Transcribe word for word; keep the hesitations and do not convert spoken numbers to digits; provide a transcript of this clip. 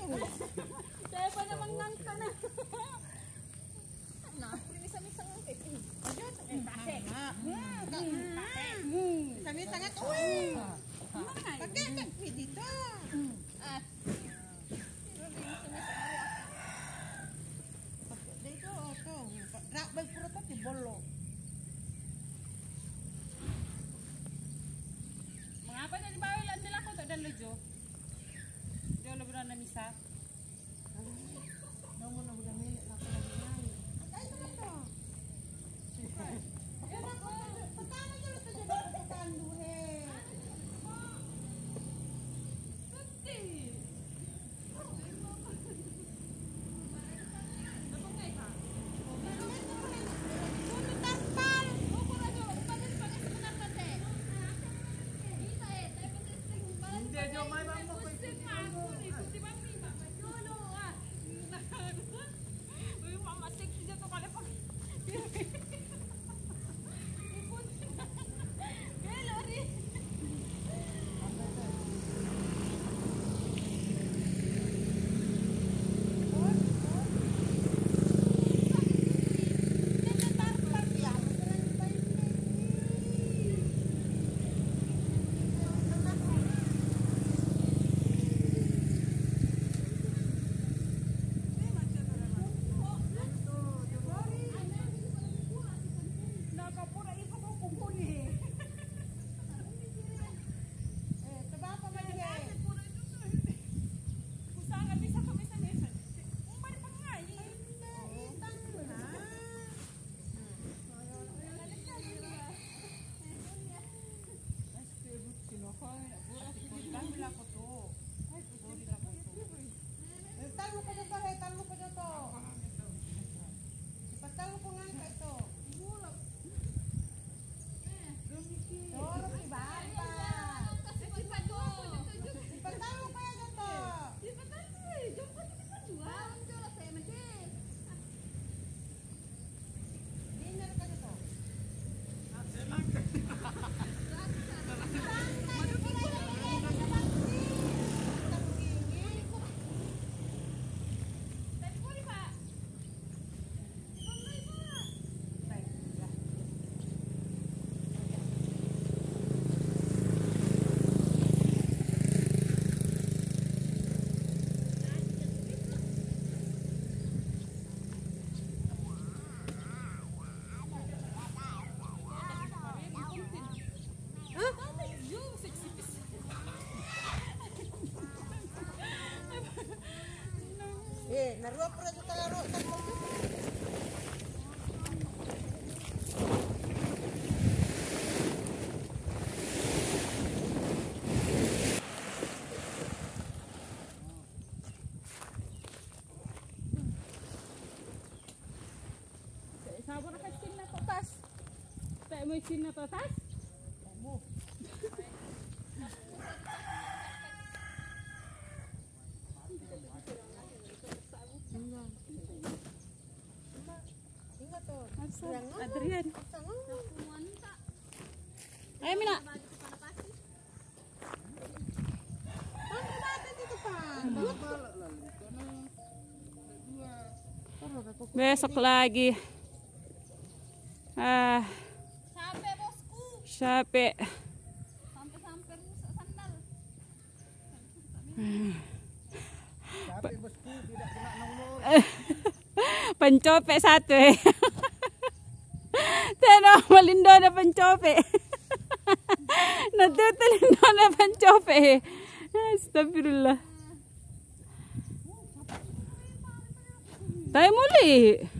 Saya pa namang nangka na. Nah, misa-misa ng titi. Ayun, eh, kasi. Misa-misa nga to eh. Pagkakak, pwede to. Ah. Dito, ito. Rakbal puro to, tibolo. Mga pa na, di ba, ilan nila ko to, dan lojo. Di ko labro na misa. Namun na magaminit na ako na ganyan. Ay, ito na to. Yan ako. Patano nyo na ito dyan ako sa tanduhe. Pati. Napangay ka? Puno tarpal. Opo na nyo. Upanin pa kasi mga pate. Kita eh. Tayo pa testing. Hindi, jo, may mga mo. Kusip ma. Kusip ma. Yolo ah. Uy, mama, sexy dito ka lang pag... Hello, Ri. Talo ko dito, he. Talo ko dito. Ipatalo ko nga ka ito. Doro, diba? Ipatalo ko yan dito. Dinner ka dito. Eh, naruwa po na dito laro. Sabon na kasi na to tas. Tayo mo isin na to tas? Mo. Adrian. Ayo Mina. Besok lagi. Ah. Sampai bosku. Sampai. Sampai-sampai rusak sandal. Sampai bosku tidak kena nomor. Pencope satu eh. Teno, malindo na pancope. Natutalindo na pancope. Astagfirullah. Tayo muli.